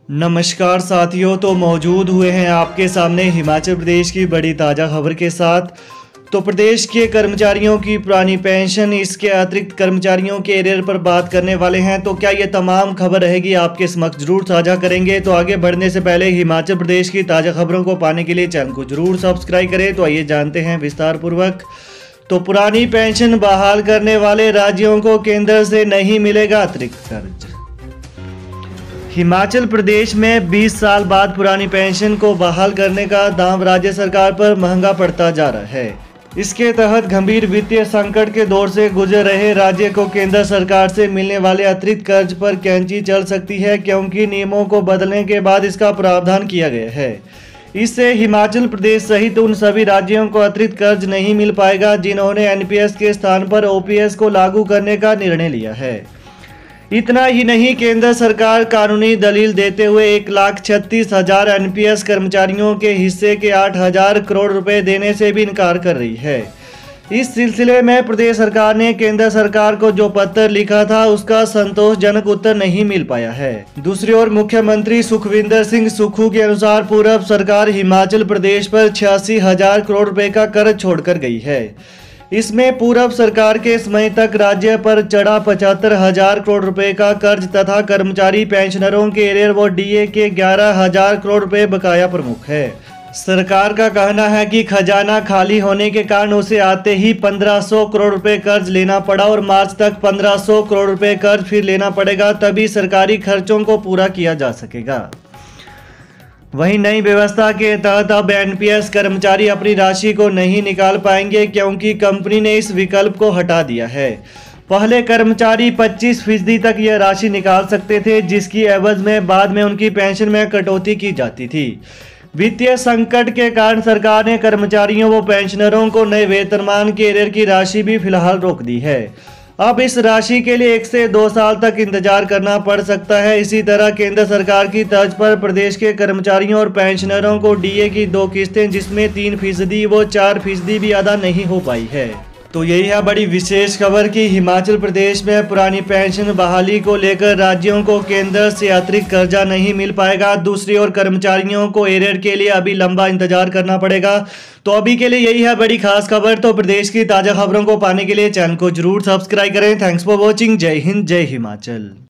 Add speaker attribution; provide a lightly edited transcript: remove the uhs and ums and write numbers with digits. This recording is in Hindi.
Speaker 1: नमस्कार साथियों, तो मौजूद हुए हैं आपके सामने हिमाचल प्रदेश की बड़ी ताज़ा खबर के साथ। तो प्रदेश के कर्मचारियों की पुरानी पेंशन, इसके अतिरिक्त कर्मचारियों के एरियर पर बात करने वाले हैं। तो क्या ये तमाम खबर रहेगी आपके समक्ष, जरूर साझा करेंगे। तो आगे बढ़ने से पहले हिमाचल प्रदेश की ताज़ा खबरों को पाने के लिए चैनल को जरूर सब्सक्राइब करें। तो आइए जानते हैं विस्तार पूर्वक। तो पुरानी पेंशन बहाल करने वाले राज्यों को केंद्र से नहीं मिलेगा अतिरिक्त कर्ज। हिमाचल प्रदेश में 20 साल बाद पुरानी पेंशन को बहाल करने का दांव राज्य सरकार पर महंगा पड़ता जा रहा है। इसके तहत गंभीर वित्तीय संकट के दौर से गुजर रहे राज्य को केंद्र सरकार से मिलने वाले अतिरिक्त कर्ज पर कैंची चल सकती है, क्योंकि नियमों को बदलने के बाद इसका प्रावधान किया गया है। इससे हिमाचल प्रदेश सहित उन सभी राज्यों को अतिरिक्त कर्ज नहीं मिल पाएगा जिन्होंने एनपीएस के स्थान पर ओपीएस को लागू करने का निर्णय लिया है। इतना ही नहीं, केंद्र सरकार कानूनी दलील देते हुए 1,36,000 एनपीएस कर्मचारियों के हिस्से के 8,000 करोड़ रुपए देने से भी इनकार कर रही है। इस सिलसिले में प्रदेश सरकार ने केंद्र सरकार को जो पत्र लिखा था उसका संतोषजनक उत्तर नहीं मिल पाया है। दूसरी ओर मुख्यमंत्री सुखविंदर सिंह सुक्खू के अनुसार पूर्व सरकार हिमाचल प्रदेश पर 86,000 करोड़ रुपए का कर्ज छोड़कर गई है। इसमें पूर्व सरकार के समय तक राज्य पर चढ़ा 75,000 करोड़ रुपए का कर्ज तथा कर्मचारी पेंशनरों के एरियर व डीए के 11,000 करोड़ रुपए बकाया प्रमुख है। सरकार का कहना है कि खजाना खाली होने के कारण उसे आते ही 1,500 करोड़ रुपए कर्ज लेना पड़ा और मार्च तक 1,500 करोड़ रुपए कर्ज फिर लेना पड़ेगा, तभी सरकारी खर्चों को पूरा किया जा सकेगा। वहीं नई व्यवस्था के तहत अब एनपीएस कर्मचारी अपनी राशि को नहीं निकाल पाएंगे, क्योंकि कंपनी ने इस विकल्प को हटा दिया है। पहले कर्मचारी 25% तक यह राशि निकाल सकते थे, जिसकी एवज में बाद में उनकी पेंशन में कटौती की जाती थी। वित्तीय संकट के कारण सरकार ने कर्मचारियों व पेंशनरों को नए वेतनमान के एरियर की राशि भी फिलहाल रोक दी है। अब इस राशि के लिए 1 से 2 साल तक इंतजार करना पड़ सकता है। इसी तरह केंद्र सरकार की तर्ज पर प्रदेश के कर्मचारियों और पेंशनरों को डीए की 2 किस्तें, जिसमें 3% व 4% भी अदा नहीं हो पाई है। तो यही है बड़ी विशेष खबर कि हिमाचल प्रदेश में पुरानी पेंशन बहाली को लेकर राज्यों को केंद्र से अतिरिक्त कर्जा नहीं मिल पाएगा। दूसरी ओर कर्मचारियों को एरियर के लिए अभी लंबा इंतजार करना पड़ेगा। तो अभी के लिए यही है बड़ी खास खबर। तो प्रदेश की ताज़ा खबरों को पाने के लिए चैनल को जरूर सब्सक्राइब करें। Thanks for watching. जय हिंद, जय हिमाचल।